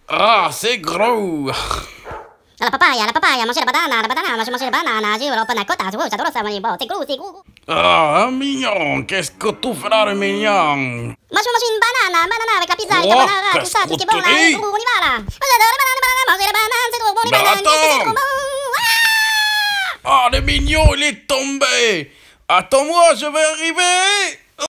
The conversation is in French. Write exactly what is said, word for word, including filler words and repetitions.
Ah, c'est gros. La papaya, la papaya, manger la banane, la banane, manger, manger la banane, j'ai la panna cotta, j'adore ça, bon, c'est gros, c'est gros. Ah, mignon, qu'est-ce que tu feras de mignon? Moi, je mange une banane, banane avec la pizza, Oh, avec la banane, tout qu'est-ce ça, tout ce qui est bon, que là, tu dis? on y va, là. J'adore les bananes, bananes, manger les bananes, c'est trop bon, les Mais bananes, c'est attends. trop bon. Ah, le mignon, il est tombé. Attends-moi, je vais arriver.